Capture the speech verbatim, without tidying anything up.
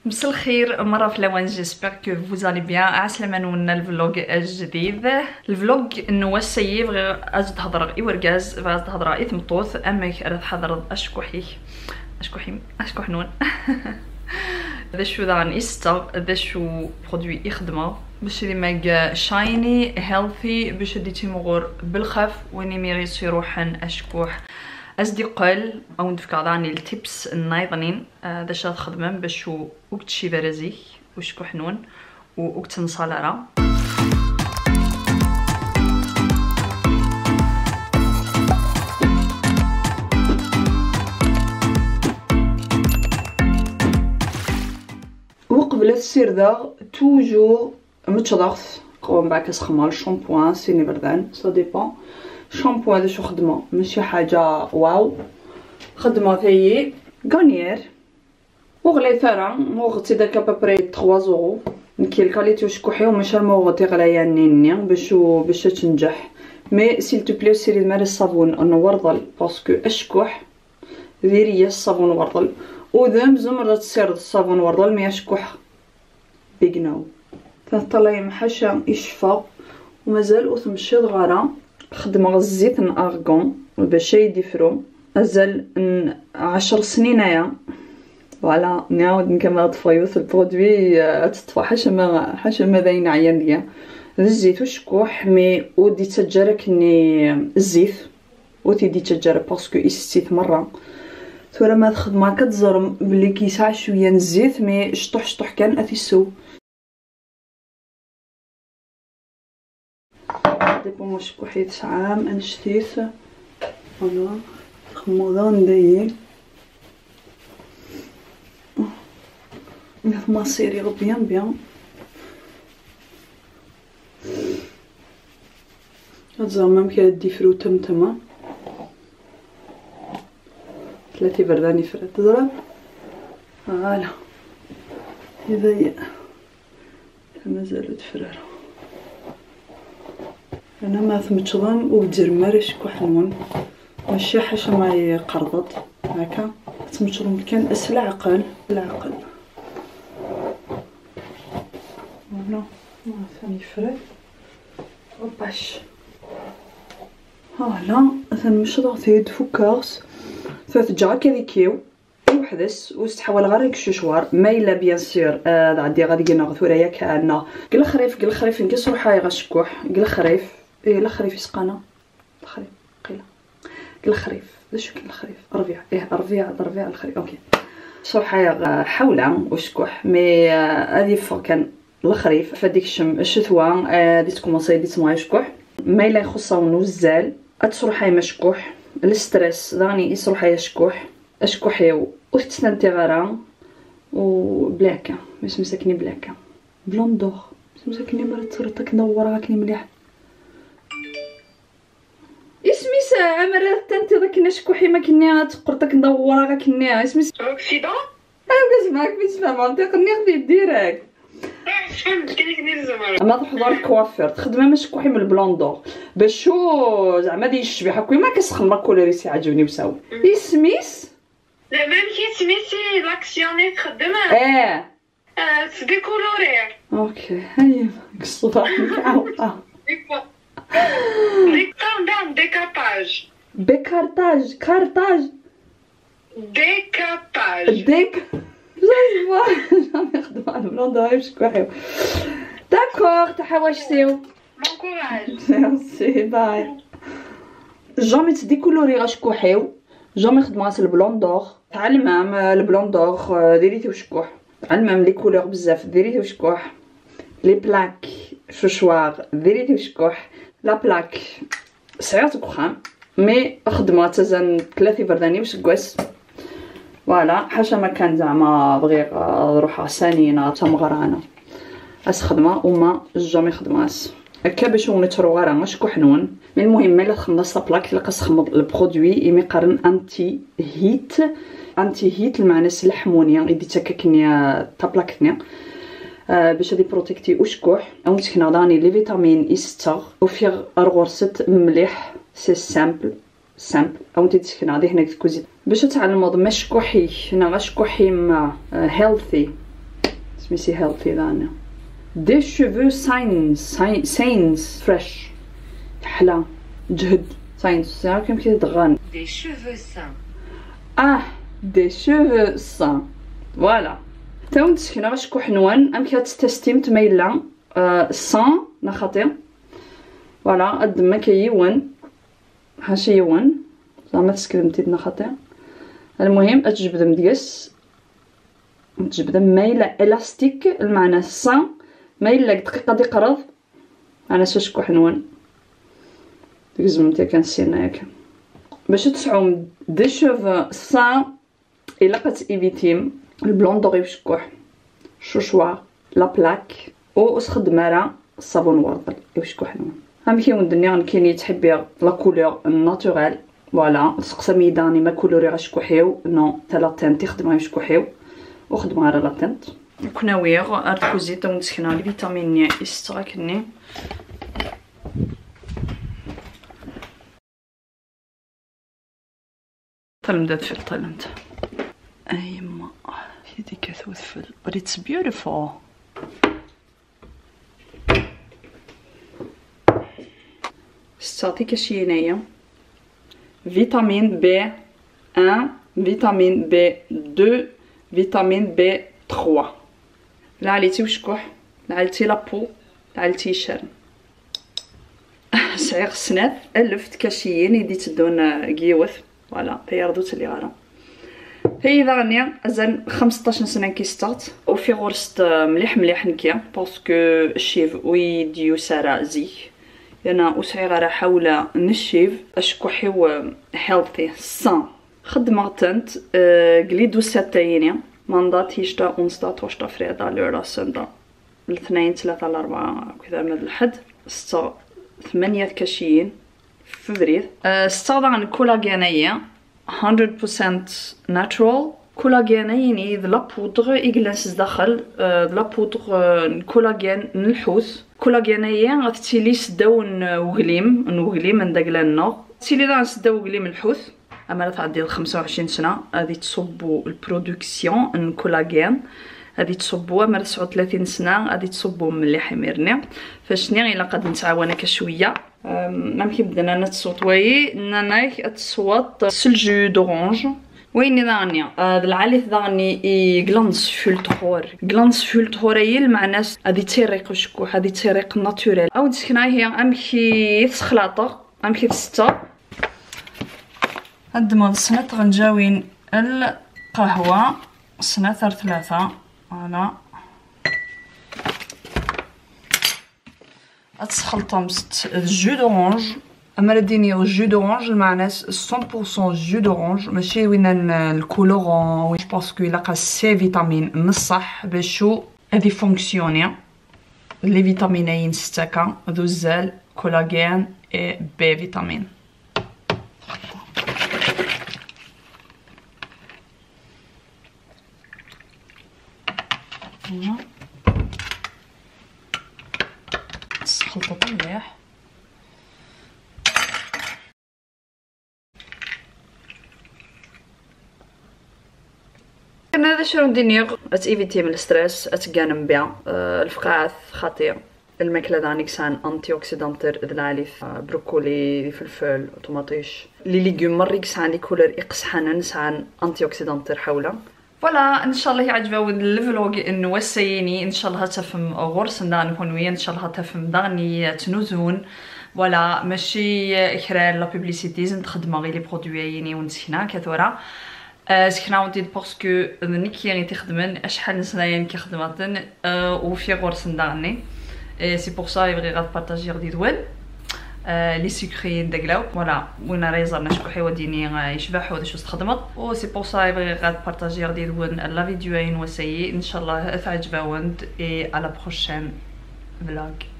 مساء الخير مرة في لوان، جيسبر كو فوز الي بيان. عسلامة نولنا الفلوغ الجديد. الفلوغ انو السيف غير از تهضر اي وركاز غاز تهضر اي تمطوث اما راه تحضر اشكوحي اشكوحي اشكوح نون ذا شو ذا نيستا ذا شو برودوي يخدمه باش ديما شايني هيلثي باش دي تيمغور بالخف ويني ميريسي روحن اشكوح أصدقال أو نتفكر داني التيبس النايضنين ذا شاد خدمن باش وقت شي برزي وشكو حنون وقت نصالرا. وقبل السير ذا توجور متشضغط قوم باك سخمال شامبوان سيني بردان سا ديبون. شامبو هذا شو خدمه ماشي حاجه واو، خدمه ثي غانيير وغلي ثرا وغتي داك ابري ثلاثة يورو كي الكاليتي وشكوحي وماشي الموغتي غلايه نيني باش باش تنجح. مي سيل تو بليو سيري مال الصابون نورضل باسكو اشكوح ديري الصابون ورضل وذم زمر تصير الصابون ورضل مي اشكوح بيغناو تطلعي محشا يشفى ومازال وتمشي دغارا. خدمة الزيت نارغون باش يديفرو ازال عشر سنين يا فوالا نعاود نكمل طفيوث البرودوي تطفى حاشا ما حاشا ما باين عيان ليا الزيت وشكوح مي ودي تجارك ني الزيت وتيدي تجارك باسكو يستيت مره ثورا ما الخدمه كتزرم بلي كيسع شويه الزيت مي شطح شطح كان اثيسو ديبون واش كوحيت عام انشتيث فوالا خمودان دايي ما سيري بيان بيان هتزعم ممكن دي فرو تمتمة ثلاثي برداني فرات تضرب فوالا هذايا مازالت فرارة انا ما ثمتشضن ودير مرش كحنون ماشي حاجه ما يقرضت هكا تمتشضن كان اسل عقل العقل فوالا ثاني فرد وباش فوالا ثنمشط ثيد فوكاس ثلاث جاك هذيكيو وحدث وستحاول غير الشوشوار مايله بيان سور هذا عندي غادي نغثوريا كان قل خريف قل خريف نقص روحاي غشكوح قل خريف ايه الخريف يسقانا الخريف قيله قل خريف واش كاين الخريف ربيع ايه ربيع ربيع الخريف اوكي صراحه حوله وشكوح مي هذه فوق كان الخريف فديك الشم الشتوى غادي تكومونسي دي تما يشكوح مايله يخصون وزال اتروحاي مشكوح الستريس داني يصروحاي يشكوح اشكوحيو وتستنتي غرا وبلاكا باش مسكني بلاكا بلوندور باش مسكني مرت صرتك نورا هاكني مليح اسمي ساعه مرات انت ذاك نشكوحي ما كني تقرطك ندورا كني اسمي اوكسيدون انا كنسمعك فيش فاهمه انت قني غدي ديريكت فهمت كيف ندير زعما اما تحضر الكوافير تخدم مشكوحي من البلوندور باش شو زعما دي الشبيحه كوي ما كيسخن ما كولوريسي عجبني بساو اسميس لا ميم كي سميتي لاكسيوني تخدمها ايه تديكولوري اوكي هيا قصوها اه ديكاردان ديكاباج بكارتاج كارتاج ديكاباج ديك جاي جامي خدمة على البلوندور يمشكوحيو داكوغ تحواشتيو بون كوراج ميرسي باي. جامي تديكولوري غشكوحيو جامي خدمات البلوندور تعلمهم البلوندور ديريتي وشكوح تعلمهم لي كولور بزاف ديريتي وشكوح لي بلاك شوشوار ديريتي وشكوح لا بلاك سعرت كخام مي خدمه تزن ثلاثي برداني باش كواس فوالا حاجه ما كان زعما بغي روحها سانينه تمغرانه اس خدمه وما جامي خدماس هكا باش نترو غير ماشكو حنون مي المهم الا خلصت بلاك تلقى تخمض البرودوي يمي قرن انتي هيت انتي هيت المعنى سلحمونيا يدي تككني تا بلاكتني آه باش هادي بروتيكتي وشكوح او تكنا داني لي فيتامين اي ستة وفي رغورست مليح سي سامبل سامبل او تيتسكن غادي هنا كوزيت باش تعلموا مشكوحي هنا مشكوحي مع هيلثي سميتي هيلثي دانا. دي شوفو ساينز ساينز فريش حلا جهد ساينز ساعه كيما كيتغان دي شوفو سان. اه دي شوفو سان فوالا. تاو مسكينه باش كحنوان ام كتستيم تميلا آه سان نخاطي فوالا قد ما كيون هاشي يون زعما تسكرمتي نخاطي. المهم اتجبد مديس تجبد مايله الاستيك المعنى سان مايله دقيقه دي قرض انا ساش كحنوان تكزمتي كنسينا ياك باش تسعو دي شوف سان الا قات ايفيتيم البلون دوري باش كح شوشوا لا بلاك او اسخدم على الصابون ورد باش كحنوان. هام كيون الدنيا كاين يتحبي لا كولور ناتوريل فوالا تسقسا ميداني ما كولوري غاش كحيو نو تا لا تنت يخدمها باش كحيو وخدمها على لا تنت كناوير اركوزي تو نسكنا لي فيتامين يستراكني تلمدات في الطلمت ايما يدي كثوث فل but it's beautiful. ستعطي كشي هنايا فيتامين بي واحد فيتامين بي اثنين فيتامين بي ثلاثة. لا عليتي وشكوح لا عليتي لابو لا عليتي شرن سعير سنات الفت كاشيين يدي تدون قيوث فوالا تيردو تلي غالا هي اذا غنيا ازال خمسطاش سنه كيستارت وفي غرست مليح مليح نكيا باسكو الشيف ويديو سارا زي انا اسعي غير حول نشيف اشكحيو هيلثي سان خدمه تنت قليدو ساتايني ماندات هيشتا اونستا توشتا فريدا لورا سندا الاثنين ثلاثة الأربعة كذا من الحد ستة ثمانية كاشيين فبريد استخدم عن كولاجينية مية بالمية ناتشورال كولاجينية ذ لابودغ يجلس داخل ذ لابودغ كولاجين نلحوث كولاجينية غتسيلي سداو نوغليم نوغليم من داك لنا تسيلي دا نسداو وغليم الحوث اما تعدي خمسة وعشرين سنة غادي تصبو البرودكسيون الكولاجين غادي تصبوها مال تسعة وثلاثين سنه غادي تصبو مليح يميرني فاشني الا قد نتعاون هكا شويه مام كيبدا انا تصوتوي نانا تصوت سلجو دورانج وين ضاني هذا العالي ضاني غلانس فولتور غلانس فولتور هي المعنى غادي تيريق وشكو غادي تيريق ناتوريل او نسكنا هي امشي تخلاطه امشي تستا هاد ما السنات غنجاوين القهوه سنات ثلاثه فوالا اتخلطهم ست الجو دورانج اما رديني الجو دورانج المعنى مية بالمية جو دورانج ماشي وين الكولورون وين باسكو يلقى سي فيتامين نصح باشو هادي فونكسيوني لي فيتامينين ستاكا ذو الزال كولاجين اي بي فيتامين خلطة مليح هذا شنو ندير اتيفيتي من الستريس اتقانم بها أه الفقاعات خطير الماكله دانيكسان انتي اوكسيدانتر العاليف بروكولي فلفل طوماطيش لي ليغوم مريكسان لي كولور يقصحن نسان انتي اوكسيدانتر حوله فوالا ان شاء الله يعجبوا الفلوج انه وسيني ان شاء الله تفهم غرس دان نكون ويا ان شاء الله تفهم داني تنوزون ولا ماشي اخرى لا بوبليسيتي نخدم غير لي برودوييني ونسكنا كثورا سكنا ونتي باسكو نيكي تخدمن اشحال نسنايا كيخدماتن وفي غرس داني سي بور سا يبغي غاد بارطاجي غادي دوال لي سكريين داكلاو فوالا وين راه نشكو حيوا ديني يشبحوا واش تخدمت و سي بور سا يبغي غاد بارطاجي غادي دوال لا فيديوين وسيي ان شاء الله تعجبوند اي على بروشين فلوج.